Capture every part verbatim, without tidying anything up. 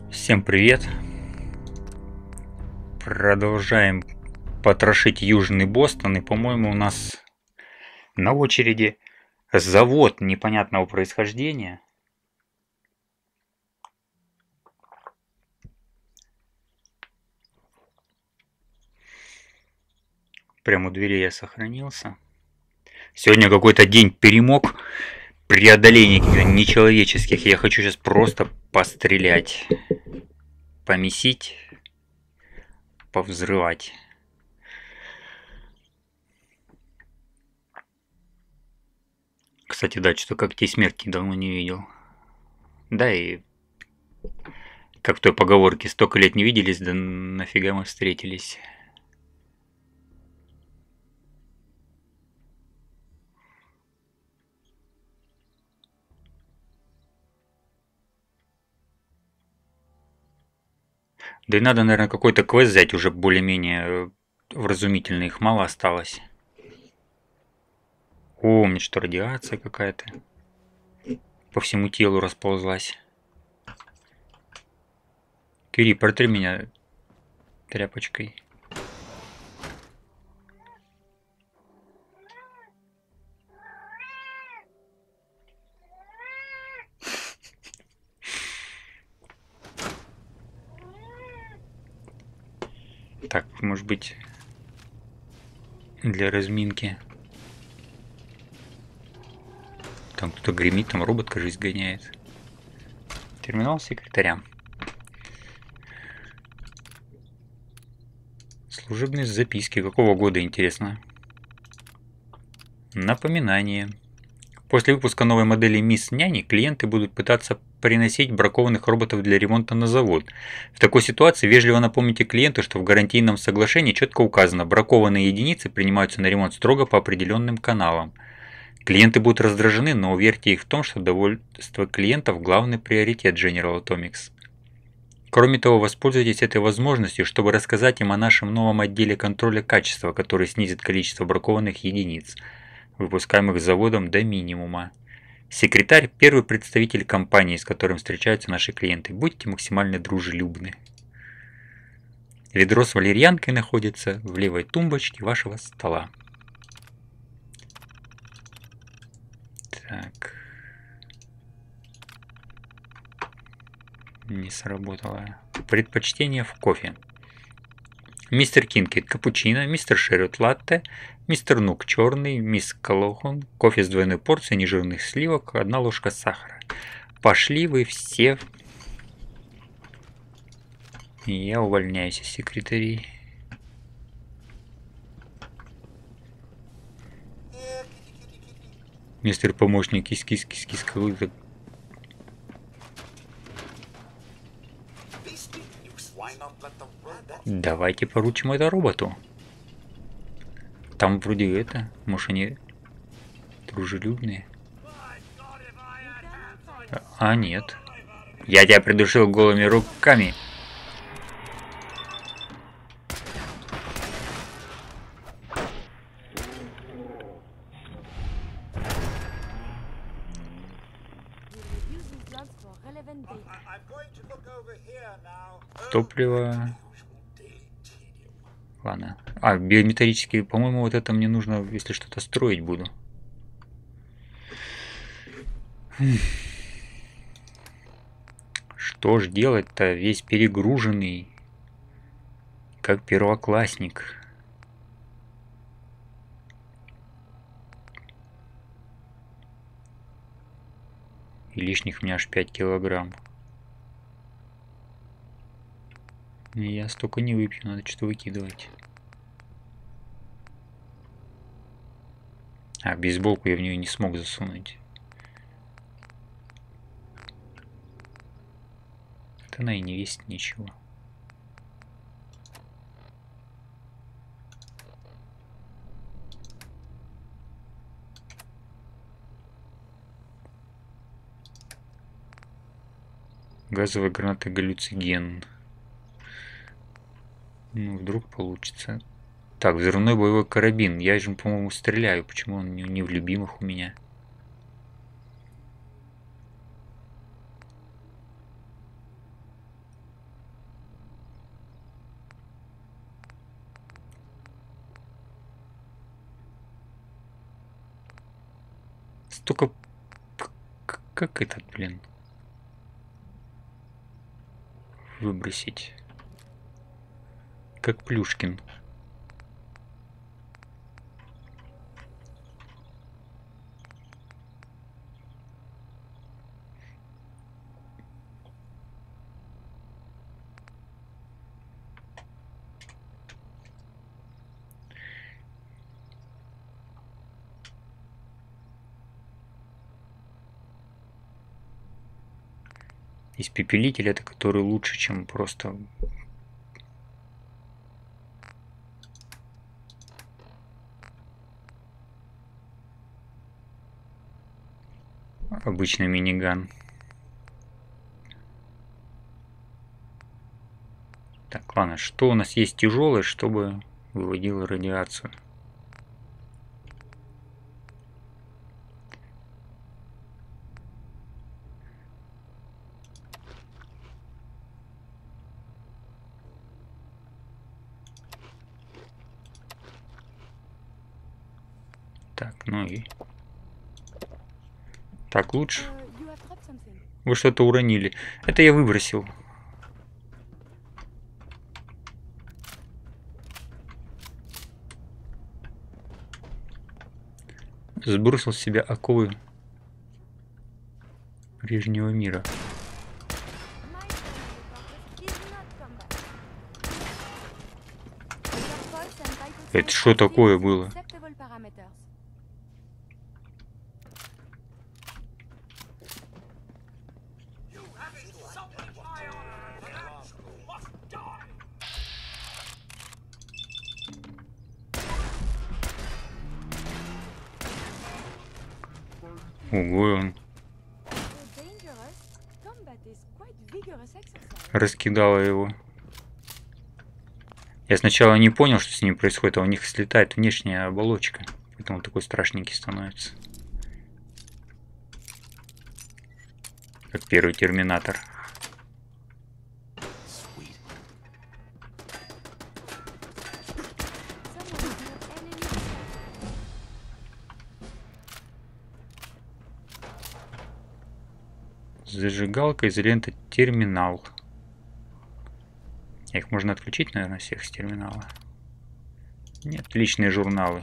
Всем привет! Продолжаем потрошить Южный Бостон, и, по-моему, у нас на очереди завод непонятного происхождения. Прямо у двери я сохранился. Сегодня какой-то день перемог, преодоления каких-то нечеловеческих. Я хочу сейчас просто пострелять, помесить, повзрывать. Кстати, да, что-то когтей смерти давно не видел. Да, и как в той поговорке, столько лет не виделись, да нафига мы встретились. Да и надо, наверное, какой-то квест взять уже более-менее вразумительный. Их мало осталось. О, мне что, радиация какая-то по всему телу расползлась. Кири, протри меня тряпочкой. Так, может быть, для разминки. Там кто-то гремит, там робот, кажется, гоняет. Терминал секретаря. Служебные записки. Какого года, интересно? Напоминание. После выпуска новой модели Мисс Няни клиенты будут пытаться приносить бракованных роботов для ремонта на завод. В такой ситуации вежливо напомните клиенту, что в гарантийном соглашении четко указано, бракованные единицы принимаются на ремонт строго по определенным каналам. Клиенты будут раздражены, но уверьте их в том, что довольство клиентов – главный приоритет General Atomics. Кроме того, воспользуйтесь этой возможностью, чтобы рассказать им о нашем новом отделе контроля качества, который снизит количество бракованных единиц, выпускаемых заводом, до минимума. Секретарь – первый представитель компании, с которым встречаются наши клиенты. Будьте максимально дружелюбны. Ведро с валерьянкой находится в левой тумбочке вашего стола. Так. Не сработало. Предпочтение в кофе. Мистер Кинкет капучино, мистер Шеррот латте, мистер Нук черный, мисс Калохон, кофе с двойной порцией нежирных сливок, одна ложка сахара. Пошли вы все. Я увольняюсь из секретарей. Мистер помощник, кис-кис-кис-кис, какой-то. Давайте поручим это роботу. Там вроде это, может они дружелюбные. А нет. Я тебя придушил голыми руками. Топливо. Ладно. А, биометаллические, по-моему, вот это мне нужно, если что-то строить буду. Что ж делать-то? Весь перегруженный. Как первоклассник. И лишних у меня аж пять килограмм. Я столько не выпью, надо что-то выкидывать. А, бейсболку я в нее не смог засунуть. Это она и не весит ничего. Газовая граната галлюциген. Ну, вдруг получится. Так, взрывной боевой карабин. Я же, по-моему, стреляю. Почему он не в любимых у меня? только... Как этот, блин? Выбросить. Как Плюшкин. Испепелитель — это который лучше, чем просто... обычный миниган. Так, ладно, что у нас есть тяжелое, чтобы выводило радиацию? Так, ну и... Так, лучше. Вы что-то уронили. Это я выбросил. Сбросил с себя оковы прежнего мира. Это что такое было? Ого, он раскидала его. Я сначала не понял, что с ним происходит, а у них слетает внешняя оболочка. Поэтому он такой страшненький становится. Как первый Терминатор. Зажигалка, изолента, терминал. Их можно отключить, наверное, всех с терминала. Нет, личные журналы.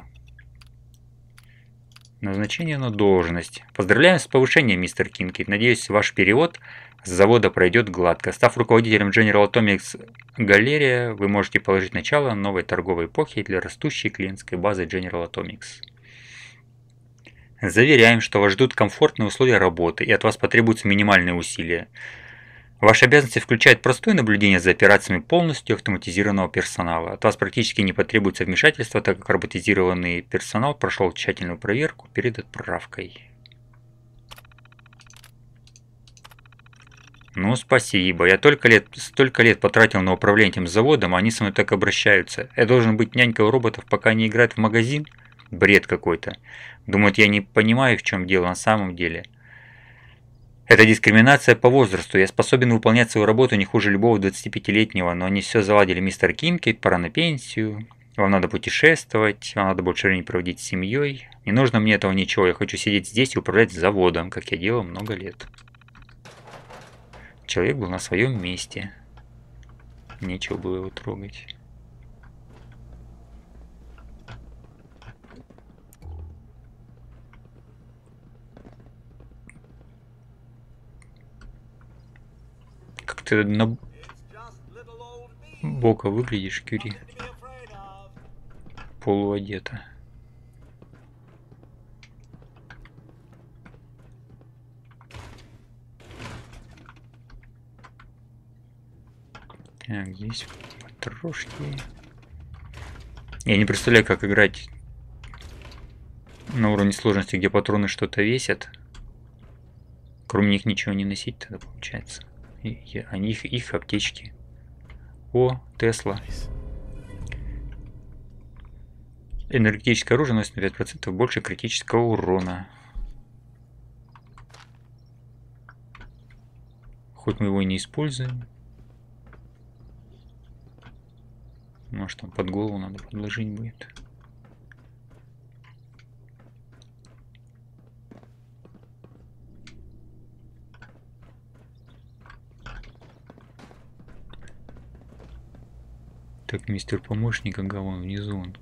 Назначение на должность. Поздравляем с повышением, мистер Кинкейд. Надеюсь, ваш перевод с завода пройдет гладко. Став руководителем General Atomics Галерия, вы можете положить начало новой торговой эпохи для растущей клиентской базы General Atomics. Заверяем, что вас ждут комфортные условия работы, и от вас потребуются минимальные усилия. Ваши обязанности включают простое наблюдение за операциями полностью автоматизированного персонала. От вас практически не потребуется вмешательства, так как роботизированный персонал прошел тщательную проверку перед отправкой. Ну, спасибо. Я только лет, столько лет потратил на управление этим заводом, а они со мной так обращаются. Я должен быть нянькой у роботов, пока они играют в магазин? Бред какой-то. Думают, я не понимаю, в чем дело на самом деле. Это дискриминация по возрасту. Я способен выполнять свою работу не хуже любого двадцатипятилетнего, но они все заладили. Мистер Кинкейд, пора на пенсию. Вам надо путешествовать, вам надо больше времени проводить с семьей. Не нужно мне этого ничего. Я хочу сидеть здесь и управлять заводом, как я делал много лет. Человек был на своем месте. Нечего было его трогать. Как ты на бока выглядишь, Кюри? Полуодета. Так, здесь потрошки. Я не представляю, как играть на уровне сложности, где патроны что-то весят. Кроме них ничего не носить тогда получается. И, они их, их аптечки. О, Тесла. Энергетическое оружие носит на пять процентов больше критического урона. Хоть мы его и не используем. Может, там под голову надо подложить будет. Так, мистер помощник, ага, вон внизу он.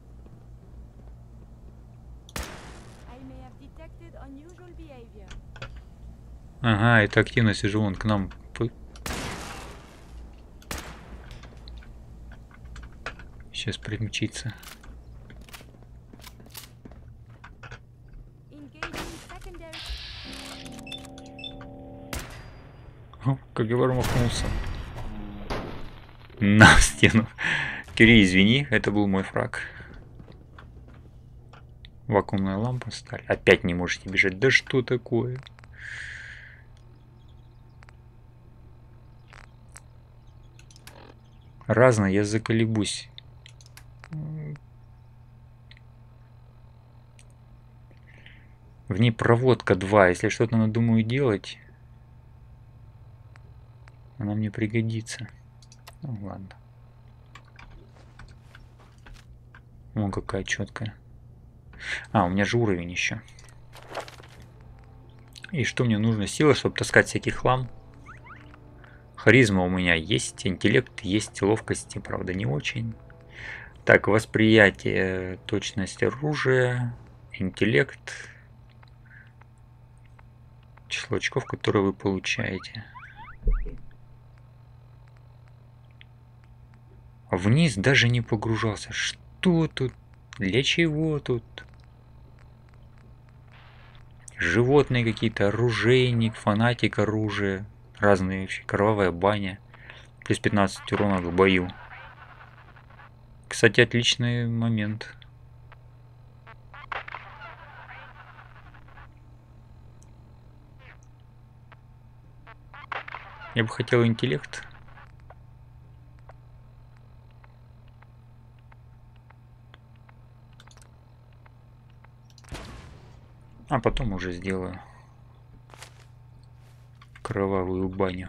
Ага, это активность уже вон к нам. Сейчас примчится. О, как я махнулся. На стену. Кюри, извини, это был мой фраг. Вакуумная лампа, сталь. Опять не можете бежать. Да что такое? Разно, я заколебусь. В ней проводка два. Если что-то надумаю делать, она мне пригодится. Ну ладно. Вон какая четкая. А, у меня же уровень еще. И что мне нужно? Сила, чтобы таскать всякий хлам. Харизма у меня есть, интеллект есть, ловкости, правда, не очень. Так, восприятие, точность оружия, интеллект, число очков, которые вы получаете. Вниз даже не погружался. Что тут? Для чего тут? Животные какие-то, оружейник, фанатик оружия. Разные вообще. Кровавая баня. Плюс пятнадцать урона в бою. Кстати, отличный момент. Я бы хотел интеллект. А потом уже сделаю кровавую баню.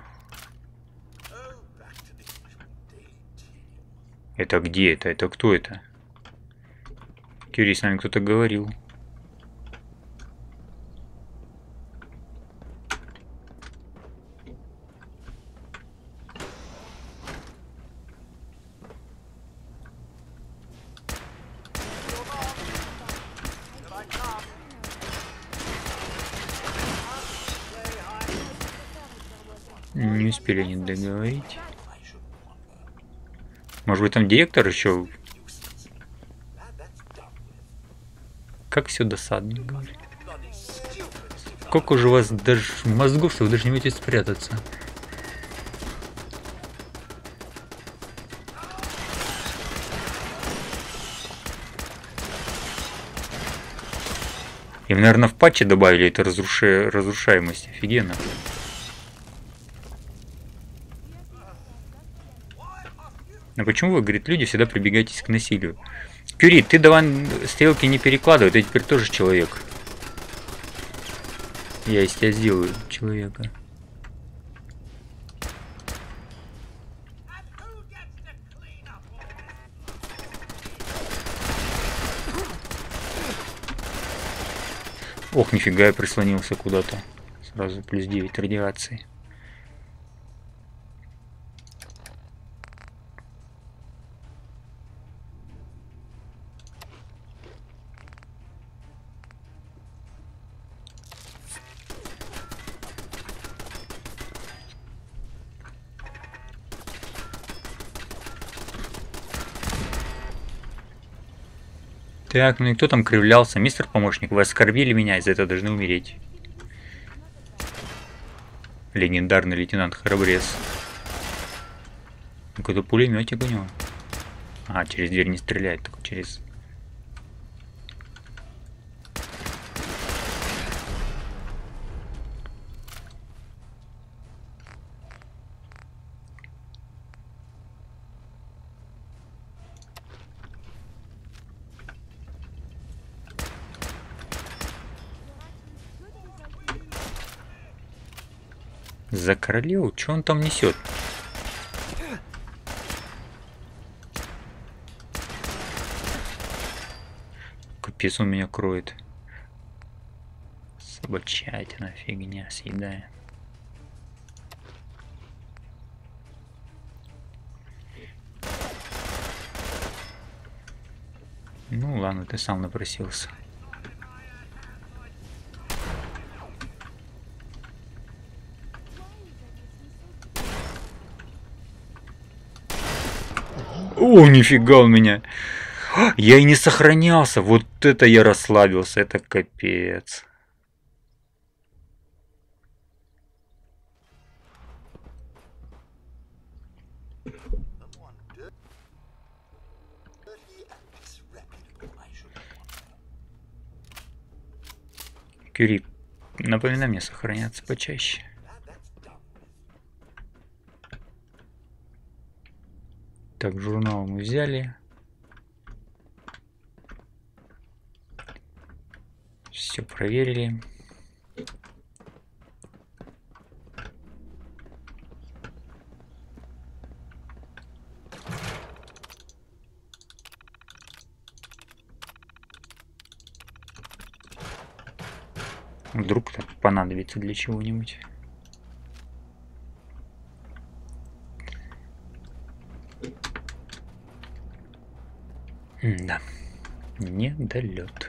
Это где это? Это кто это? Кюри, с нами кто-то говорил. Не успели они договорить. Может быть, там директор еще? Как все досадно, говорю. Сколько уже у вас даже мозгов, что вы даже не можете спрятаться. Им, наверное, в патче добавили это разруша... разрушаемость. Офигенно. А почему вы, говорит, люди всегда прибегаетесь к насилию? Кюри, ты давай стрелки не перекладывай, ты теперь тоже человек. Я из тебя сделаю человека. Ох, нифига, я прислонился куда-то. Сразу плюс девять радиации. Так, ну и кто там кривлялся? Мистер помощник, вы оскорбили меня, из-за этого должны умереть. Легендарный лейтенант Храбрец. Какой-то пулеметик у него. А, через дверь не стреляет, только через... За королеву? Что он там несет? Капец, он меня кроет. Собачатина, фигня, съедая. Ну ладно, ты сам напросился. О, нифига у меня. Я и не сохранялся. Вот это я расслабился. Это капец. Кюри, напоминай мне сохраняться почаще. Так, журнал мы взяли. Все проверили. Вдруг так понадобится для чего-нибудь. Да, недолет.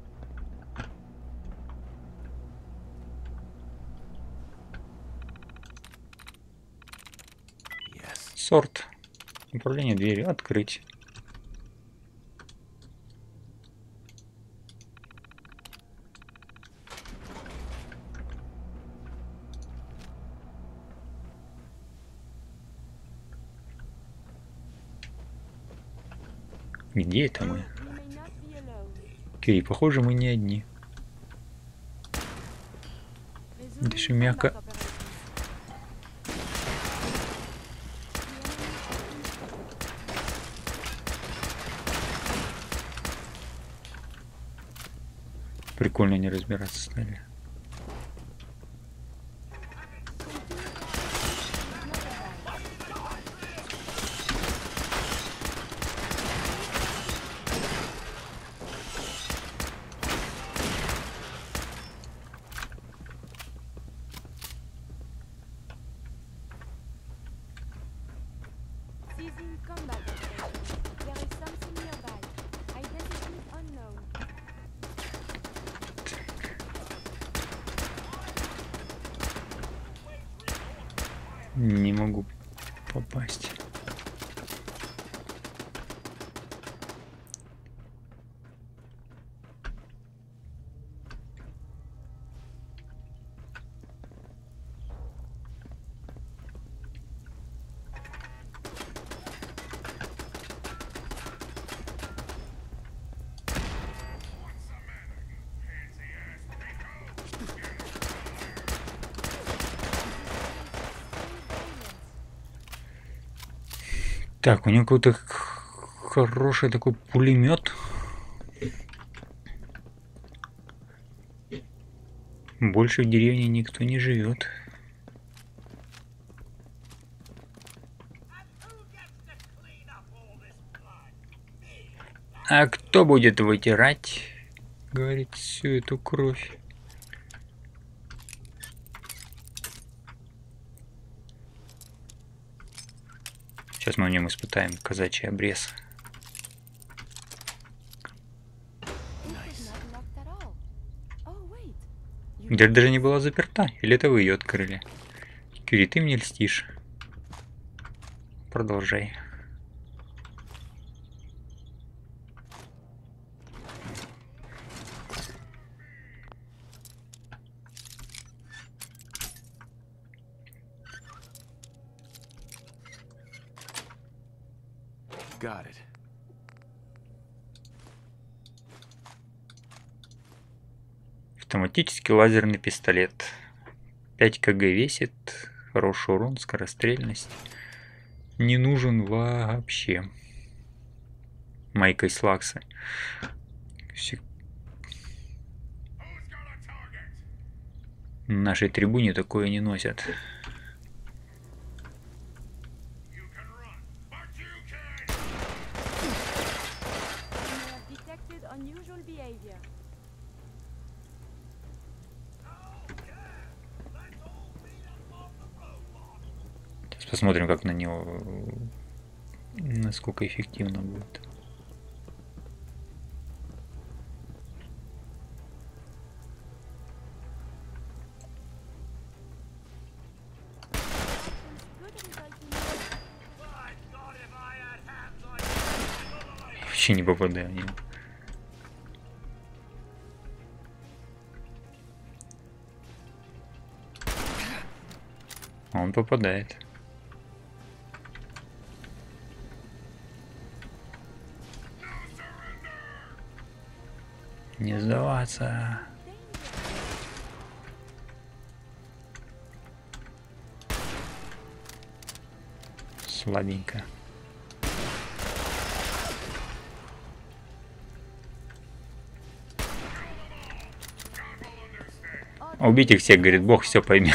Сорт. Управление дверью. Открыть. Где это мы? Окей, похоже, мы не одни. Дыши мягко. Прикольно не разбираться стали. Не могу попасть. Так, у него какой-то хороший такой пулемет. Больше в деревне никто не живет. А кто будет вытирать, говорит, всю эту кровь? Сейчас мы в нем испытаем казачий обрез. Дверь даже не была заперта, или это вы ее открыли? Кюри, ты мне льстишь. Продолжай. Got it. Автоматический лазерный пистолет. пять килограмм весит. Хороший урон, скорострельность. Не нужен вообще. Майка из лакса. Все... На нашей трибуне такое не носят. Сейчас посмотрим, как на него, насколько эффективно будет. вообще не попадаю в него. Он попадает. Не сдаваться. Слабенько. Убить их всех, говорит, Бог все поймет.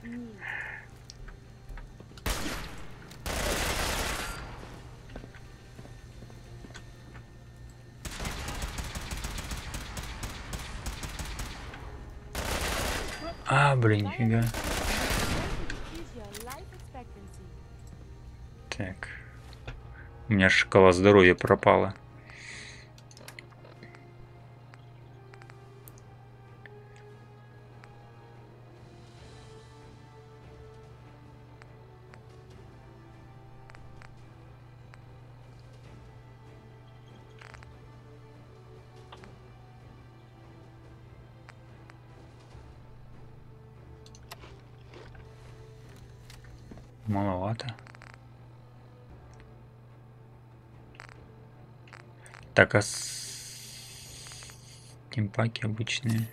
А, блин, нифига. Так. У меня шкала здоровья пропала. Маловато. Так, а стимпаки обычные.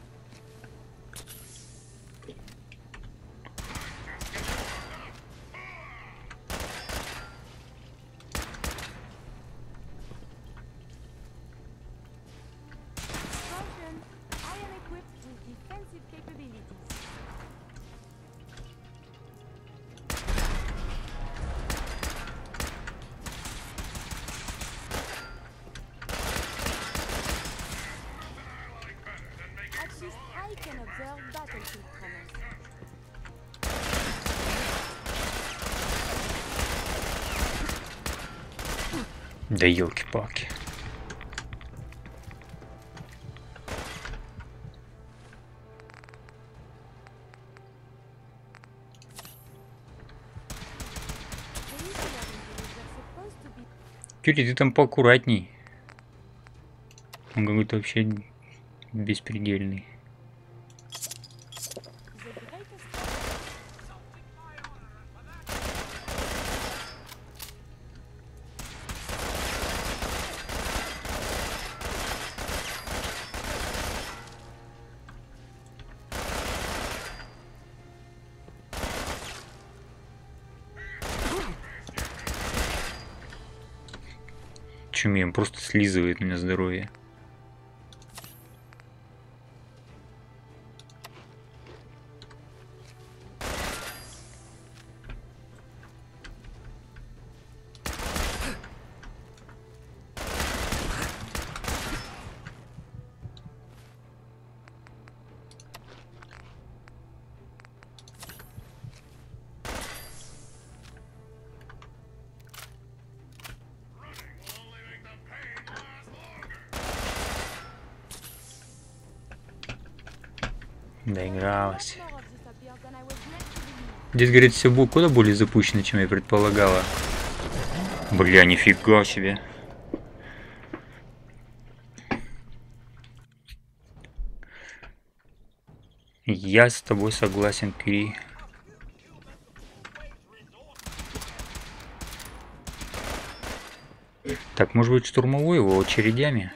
Да елки-палки. Кюри, ты там поаккуратней. Он какой-то вообще беспредельный. Чумеем, просто слизывает мне здоровье. Доигралась. Дед говорит, все было куда более запущено, чем я предполагала. Бля, нифига себе. Я с тобой согласен, Кюри. Так, может быть, штурмовой его очередями?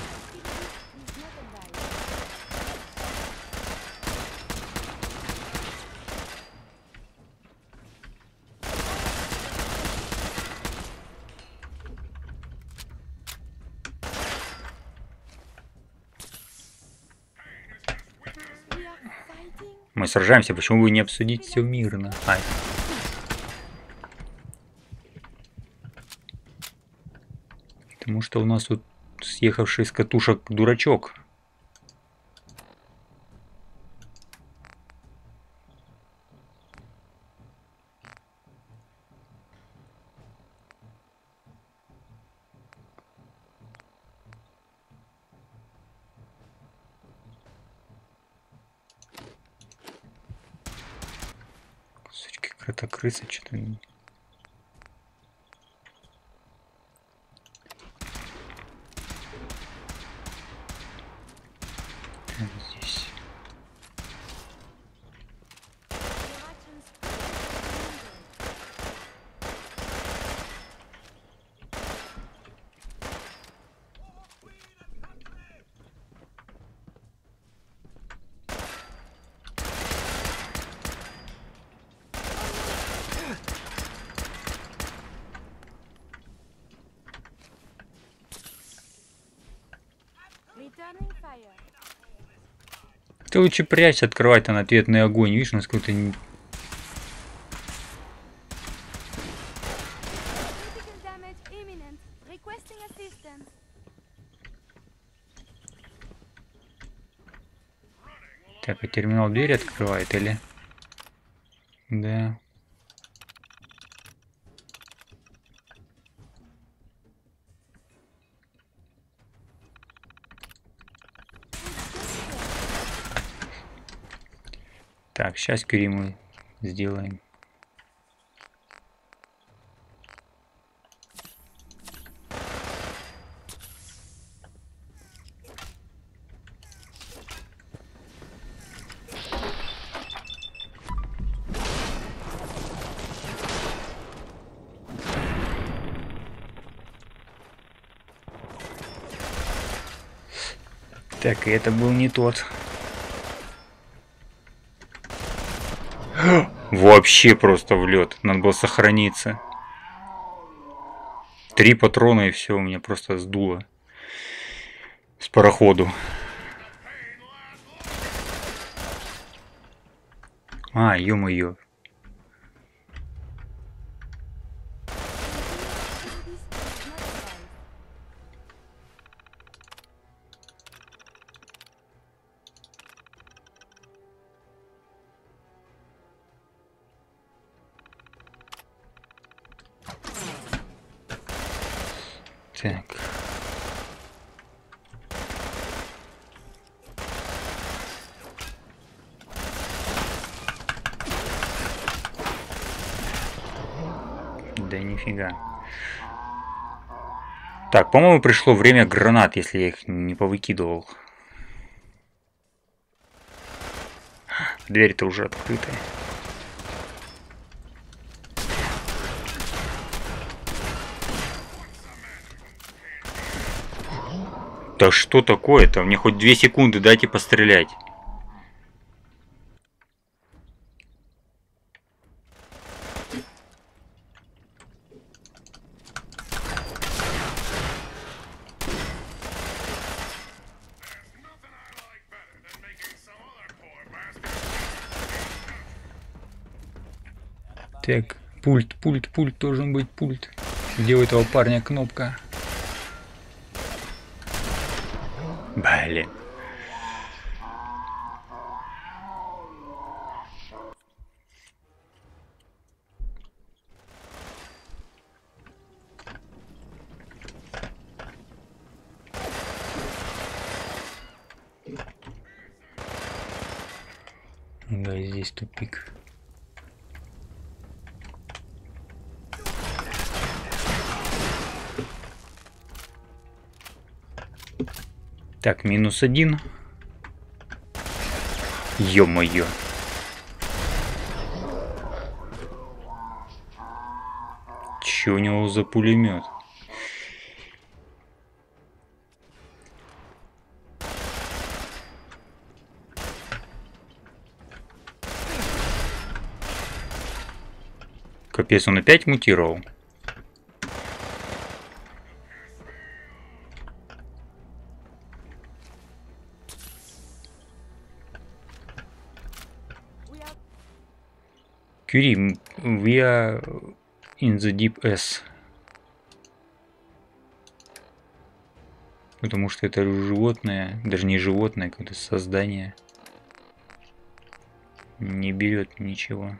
Мы сражаемся, почему бы не обсудить все мирно? Ай. Потому что у нас тут съехавший с катушек дурачок. Сучки, какая-то крыса, что-то... Ты лучше прячься, открывай там ответный огонь. Видишь, насколько ты... Так, а терминал дверь открывает или... Да. Так, сейчас Кюри мы сделаем. Так, и это был не тот. Вообще просто в лед. Надо было сохраниться. Три патрона и все, у меня просто сдуло. С пароходу. А, ё-моё. Так. Да нифига. Так, по-моему, пришло время гранат, если я их не повыкидывал. Дверь-то уже открытая. Да что такое-то? Мне хоть две секунды дайте пострелять. Так, пульт, пульт, пульт, должен быть пульт. Где у этого парня кнопка? Блин. Да, здесь тупик. Так, минус один. Ё-моё. Чё у него за пулемет? Капец, он опять мутировал. Кюри, we are in the deep S. Потому что это животное, даже не животное, какое-то создание. Не берет ничего.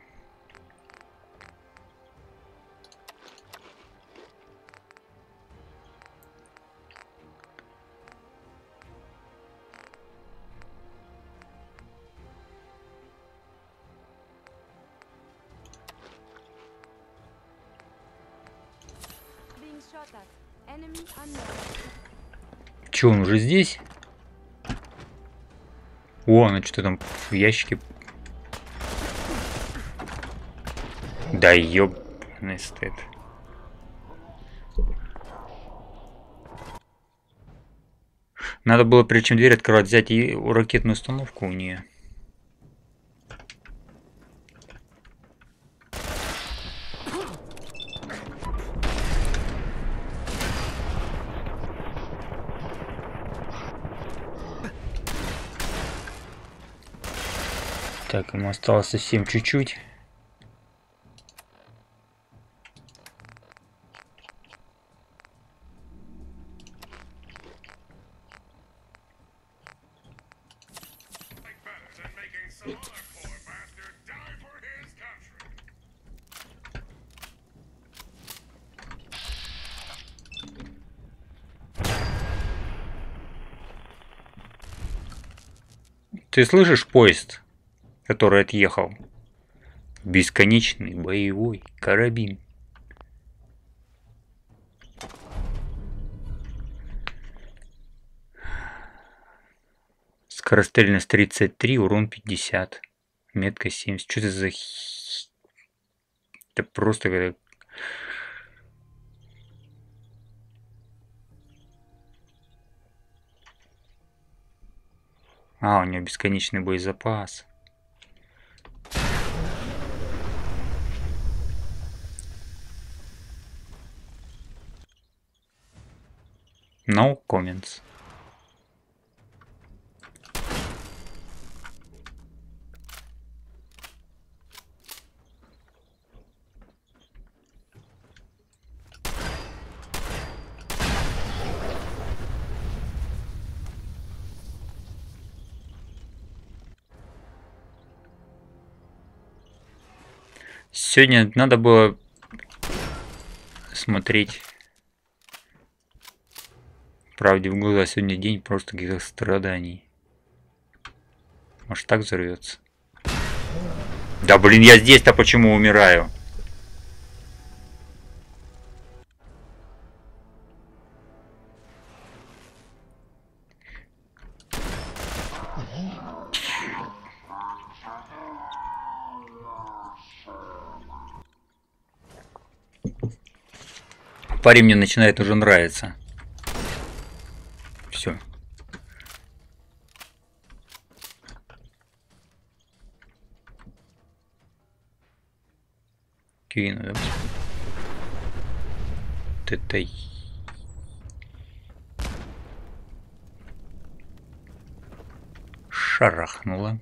Че, он уже здесь? О, она что-то там в ящике. Да ёбаный стыд. Надо было, прежде чем дверь открывать, взять и ракетную установку у нее. Так, ему осталось совсем чуть-чуть. Ты слышишь поезд, который отъехал? Бесконечный боевой карабин. Скорострельность тридцать три, урон пятьдесят. Метка семьдесят. Что это за... Это просто когда... А, у него бесконечный боезапас. No comments. Сегодня надо было смотреть правде в глаза. Сегодня день просто каких-то страданий. Может, так взорвется? Да блин, я здесь-то почему умираю? Парень мне начинает уже нравиться. Все. Кину, да? Вот это... Шарахнуло.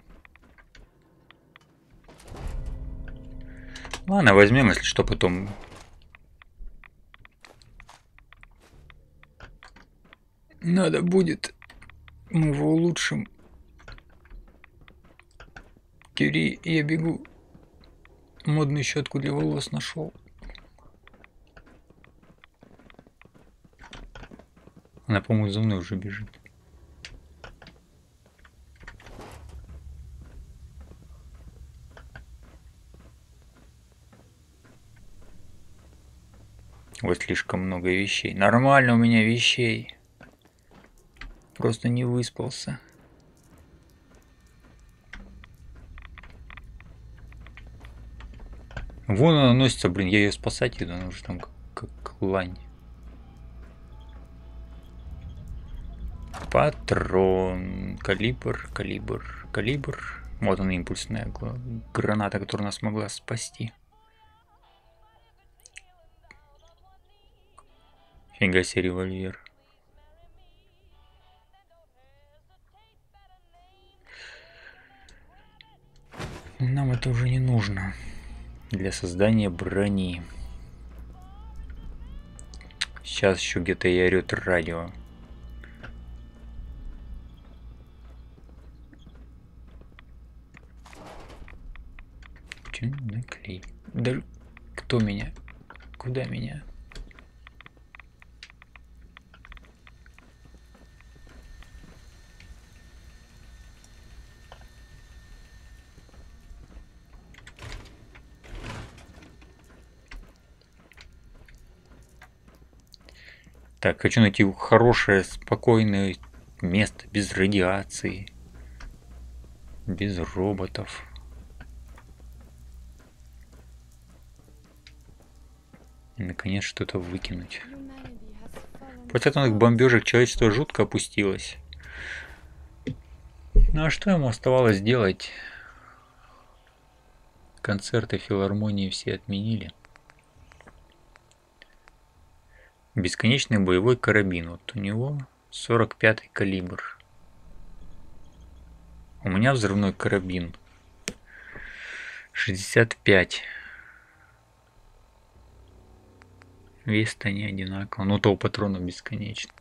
Ладно, возьмем, если что, потом... Надо будет, мы его улучшим. Кири, я бегу. Модную щетку для волос нашел. Она, по-моему, за мной уже бежит. Вот слишком много вещей. Нормально у меня вещей. Просто не выспался. Вон она носится, блин, я ее спасать иду, она уже там как, как лань. Патрон, калибр, калибр, калибр. Вот она, импульсная граната, которая нас могла спасти. Фига себе револьвер. Нам это уже не нужно для создания брони. Сейчас еще где-то и орет радио. Че наклей? Да кто меня? Куда меня? Так, хочу найти хорошее, спокойное место, без радиации, без роботов. И, наконец, что-то выкинуть. После атомных бомбежек человечество жутко опустилось. Ну а что ему оставалось делать? Концерты филармонии все отменили. Бесконечный боевой карабин. Вот у него сорок пятый калибр. У меня взрывной карабин. шестьдесят пять. Вес-то не одинаково. Ну, то у патрона бесконечно.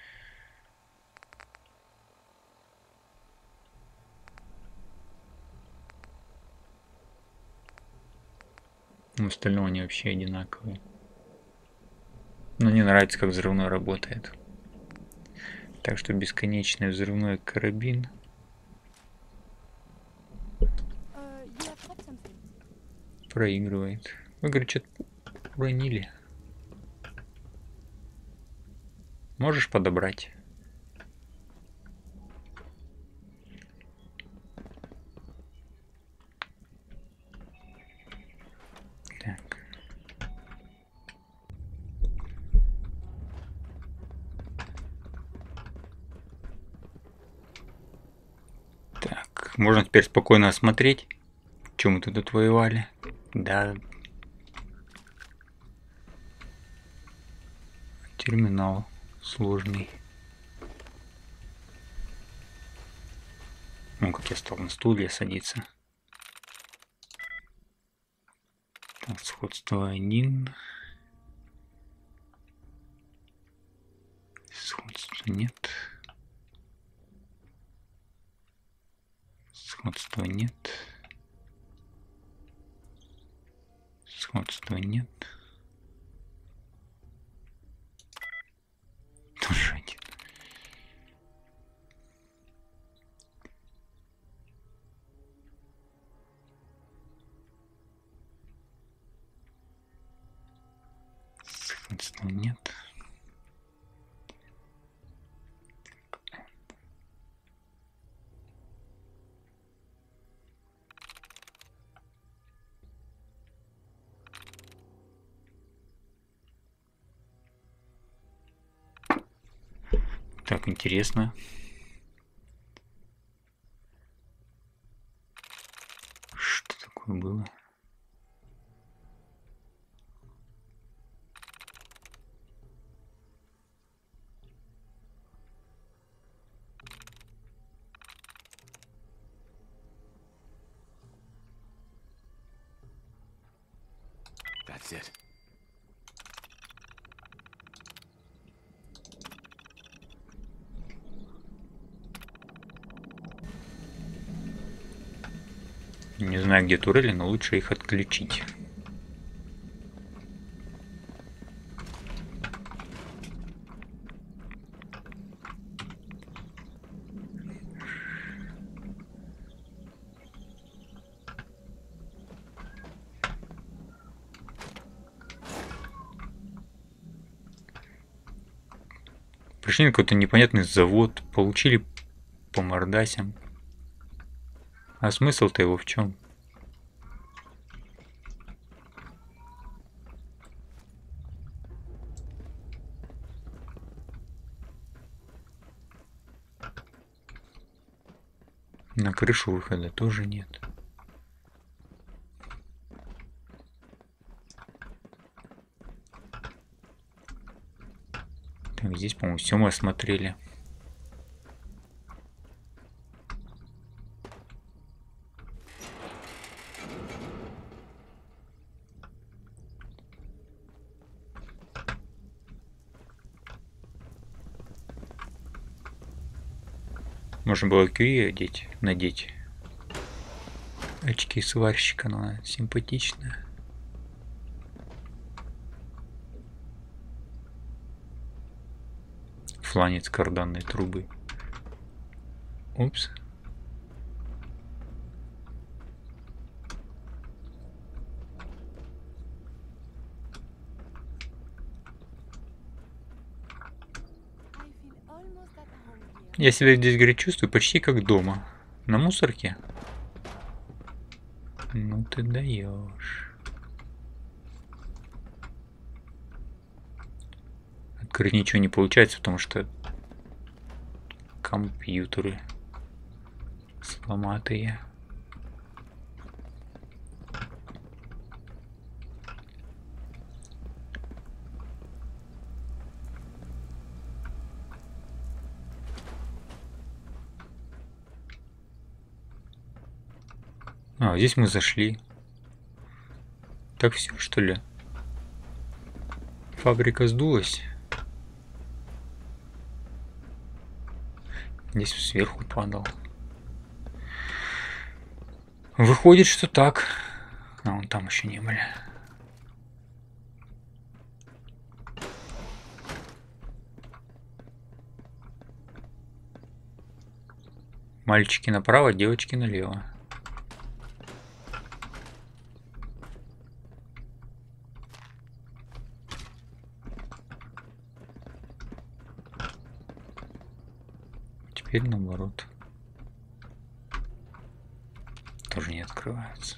У остального они вообще одинаковые. Но не нравится, как взрывной работает. Так что бесконечный взрывной карабин. Проигрывает. Вы, говорит, что-то уронили. Можешь подобрать? Так. Так, можно теперь спокойно осмотреть, чем мы тут воевали. Да. Терминал сложный. Ну, как я стал на стулья садиться. Так, сходство один. Сходства нет. Сходства нет. Сходства нет. Тоже один. Сходства нет. Так, интересно. Что такое было? That's it. Не знаю, где турели, но лучше их отключить. Пришли на какой-то непонятный завод, получили по мордасям. А смысл-то его в чем? На крышу выхода тоже нет. Так, здесь, по-моему, все мы осмотрели. Можно было Кюи одеть, надеть. Очки сварщика, но она симпатичная. Фланец карданной трубы. Упс. Я себя здесь, говорит, чувствую почти как дома. На мусорке. Ну ты даешь. Открыть ничего не получается, потому что компьютеры сломатые. А, здесь мы зашли. Так все, что ли? Фабрика сдулась. Здесь сверху падал. Выходит, что так. А вон там еще не были. Мальчики направо, девочки налево. Теперь наоборот. Тоже не открывается.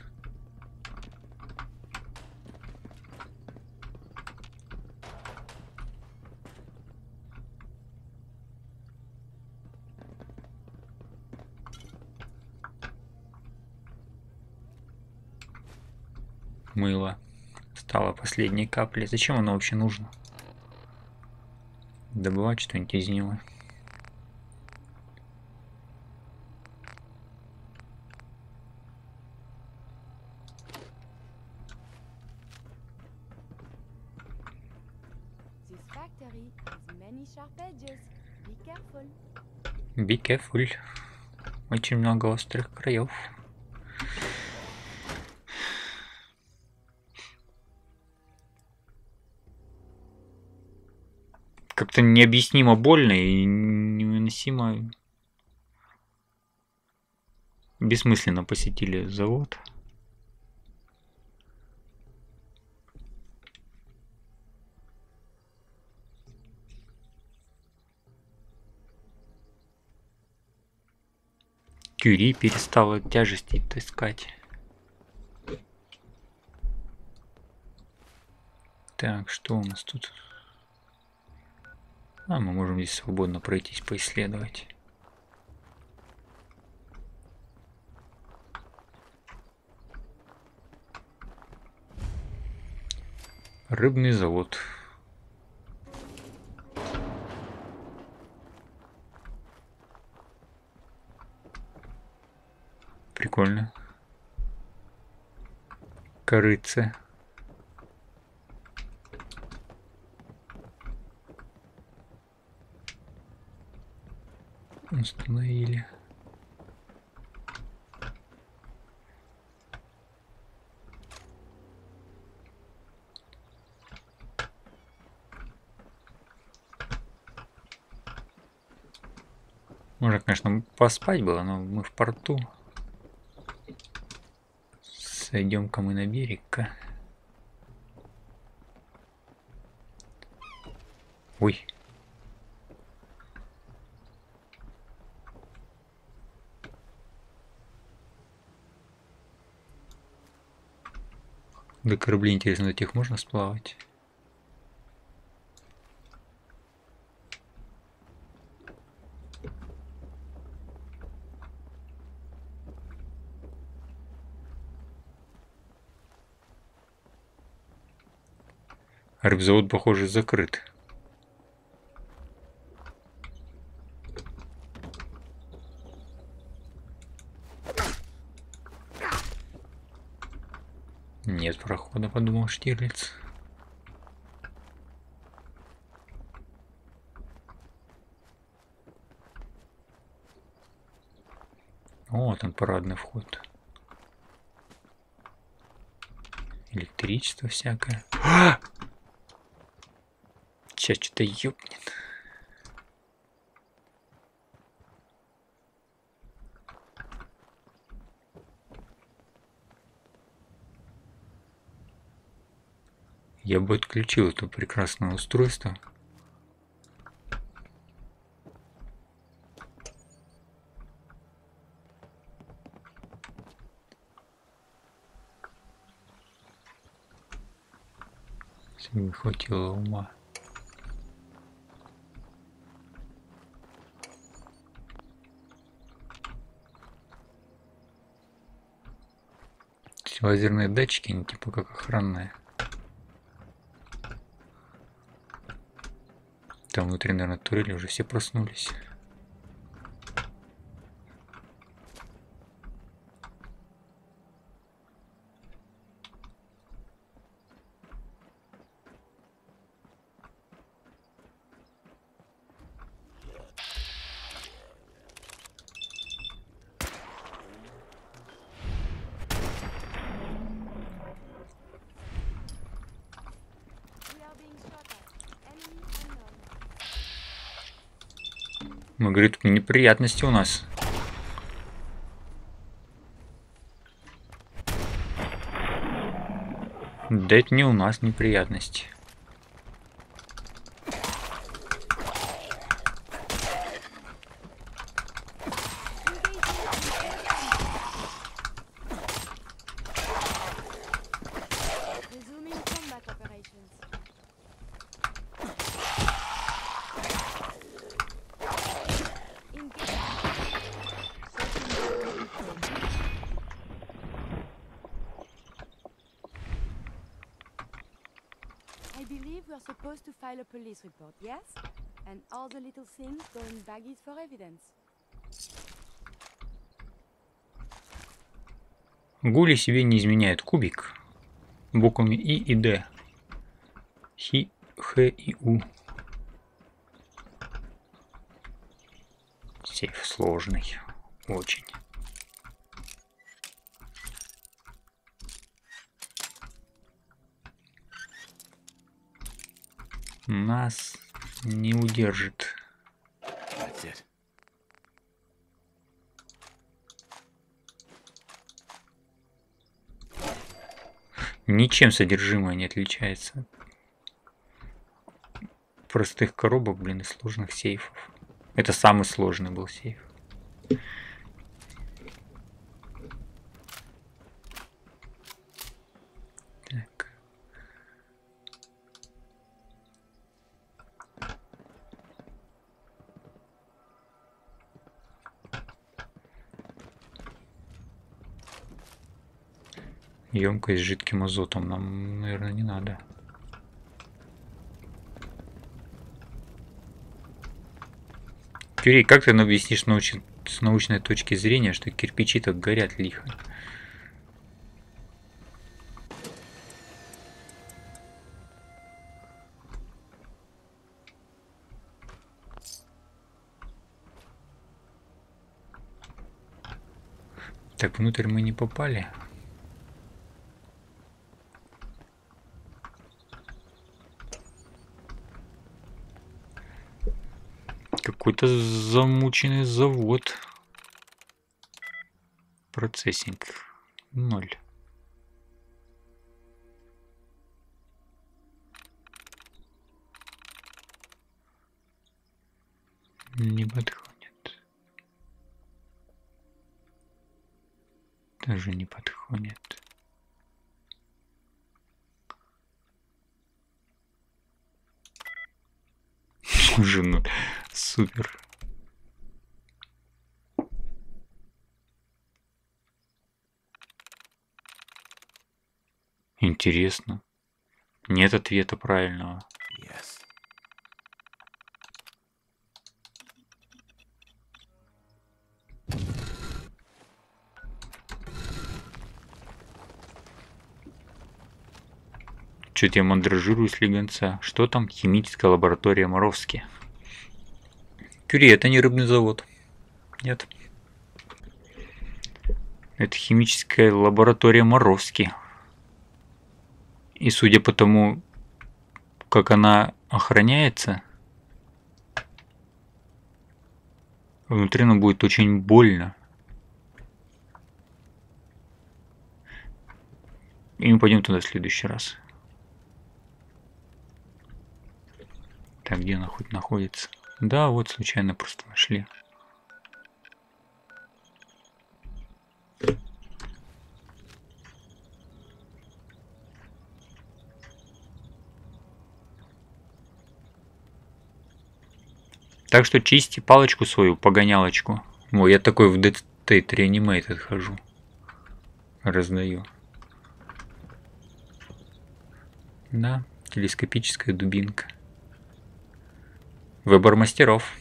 Мыло. Стало последней каплей. Зачем оно вообще нужно? Добывать что-нибудь из него. Be careful. Очень много острых краев. Как-то необъяснимо больно и невыносимо бессмысленно посетили завод. Кюри перестала тяжести таскать. Так, что у нас тут? А, мы можем здесь свободно пройтись, поисследовать. Рыбный завод. Прикольно. Корыце. Установили. Можно, конечно, поспать было, но мы в порту. Сойдем-ка мы на берег-ка. Ой. До кораблей, интересно, до тех можно сплавать? Рыбзавод, похоже, закрыт. Нет прохода, подумал Штирлиц. О, там парадный вход. Электричество всякое. А! Сейчас что-то ёбнет. Я бы отключил это прекрасное устройство. Если бы хватило ума. Лазерные датчики, они типа как охранные. Там внутри, наверное, турели уже все проснулись. Мы, говорит, тут неприятности у нас. Да это не у нас неприятности. Supposed to file a police report, yes? And all the little things go in baggies for evidence. Гули себе не изменяет. Кубик. Буквами И и Д. Хи, Х и У. Сейф сложный. Очень. Нас не удержит. Ничем содержимое не отличается от простых коробок, блин, и сложных сейфов. Это самый сложный был сейф. Так. Емкость с жидким азотом нам, наверное, не надо. Кюри, как ты объяснишь науч... с научной точки зрения, что кирпичи так горят лихо? Так, внутрь мы не попали. Какой-то замученный завод. Процессинг ноль. Не подходит. Даже не подходит. Жену. Супер. Интересно. Нет ответа правильного. Yes. Чё-то я мандражирую слегонца. Что там? Химическая лаборатория Моровски. Кюри, это не рыбный завод. Нет. Это химическая лаборатория Моровски. И судя по тому, как она охраняется, внутри нам будет очень больно. И мы пойдем туда в следующий раз. Так, где она хоть находится? Да, вот случайно просто нашли. Так что чисти палочку свою, погонялочку. Ой, я такой в Dead State Reanimated хожу. Раздаю. Да, телескопическая дубинка. Выбор мастеров.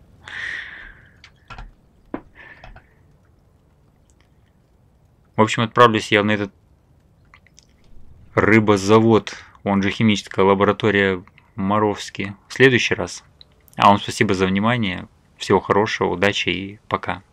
В общем, отправлюсь я на этот рыбозавод, он же химическая лаборатория Моровски, в следующий раз. А вам спасибо за внимание, всего хорошего, удачи и пока.